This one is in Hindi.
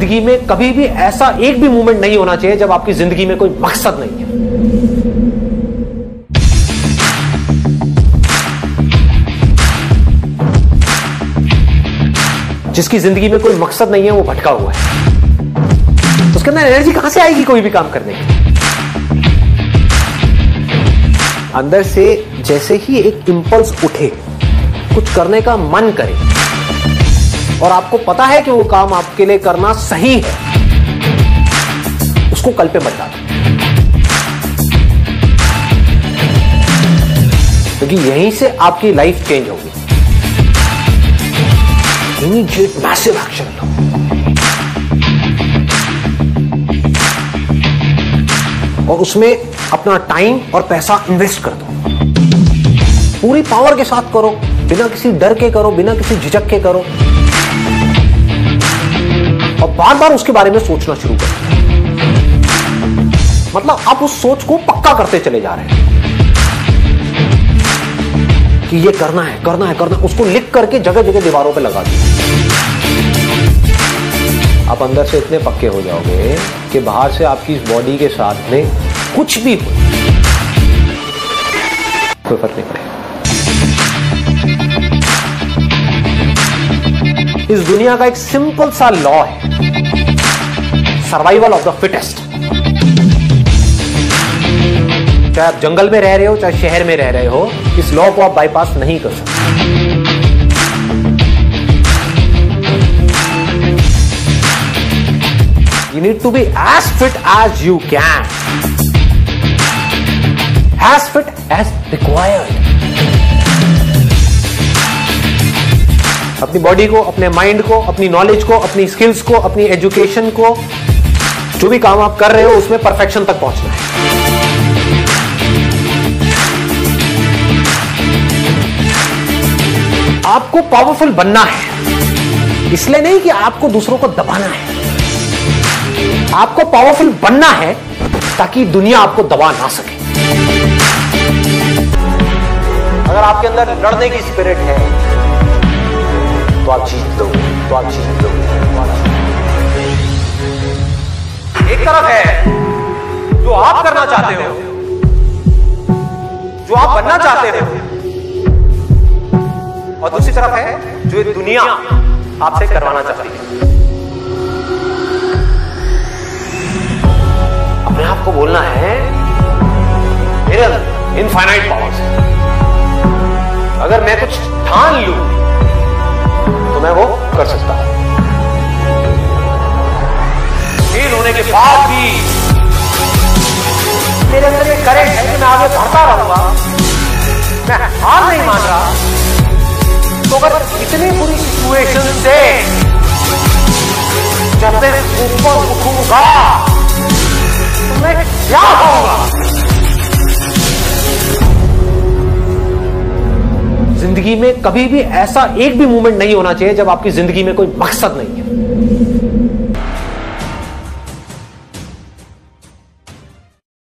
जिंदगी में कभी भी ऐसा एक भी मोमेंट नहीं होना चाहिए जब आपकी जिंदगी में कोई मकसद नहीं है। जिसकी जिंदगी में कोई मकसद नहीं है वो भटका हुआ है। उसके अंदर एनर्जी कहां से आएगी कोई भी काम करने की? अंदर से जैसे ही एक इंपल्स उठे, कुछ करने का मन करे और आपको पता है कि वो काम आपके लिए करना सही है, उसको कल पे मत डालो, क्योंकि यहीं से आपकी लाइफ चेंज होगी। इमीडिएट मैसिव एक्शन लो। और उसमें अपना टाइम और पैसा इन्वेस्ट कर दो। पूरी पावर के साथ करो, बिना किसी डर के करो, बिना किसी झिझक के करो और बार बार उसके बारे में सोचना शुरू करो। मतलब आप उस सोच को पक्का करते चले जा रहे हैं कि ये करना है, करना है, करना है। उसको लिख करके जगह जगह दीवारों पे लगा दो। आप अंदर से इतने पक्के हो जाओगे कि बाहर से आपकी इस बॉडी के साथ में कुछ भी हो, कोई फर्क नहीं पड़ेगा। इस दुनिया का एक सिंपल सा लॉ है, सर्वाइवल ऑफ द फिटेस्ट। चाहे आप जंगल में रह रहे हो, चाहे शहर में रह रहे हो, इस लॉ को आप बाईपास नहीं कर सकते। You need to be as fit as you can, as fit as required. अपनी बॉडी को, अपने माइंड को, अपनी नॉलेज को, अपनी स्किल्स को, अपनी एजुकेशन को, जो भी काम आप कर रहे हो उसमें परफेक्शन तक पहुंचना है। आपको पावरफुल बनना है, इसलिए नहीं कि आपको दूसरों को दबाना है। आपको पावरफुल बनना है ताकि दुनिया आपको दबा ना सके। अगर आपके अंदर लड़ने की स्पिरिट है तो आप जीत लोगे, तो आप जीत लोगे। एक तरफ है जो आप करना चाहते हो, जो आप बनना चाहते हो, और दूसरी तरफ है जो दुनिया आपसे करवाना चाहती है। अपने आप को बोलना है मेरे अंदर इनफाइनाइट पावर्स है, अगर मैं कुछ ठान लूं तो मैं वो कर सकता हूं। फेल होने के बाद भी मेरे अंदर ये करेंट है कि मैं आगे बढ़ता रहूंगा, मैं हार नहीं मान रहा। तो अगर इतनी बुरी सिचुएशन से जब मैं ऊपर उठूंगा तो मैं क्या होगा? जिंदगी में कभी भी ऐसा एक भी मोमेंट नहीं होना चाहिए जब आपकी जिंदगी में कोई मकसद नहीं है।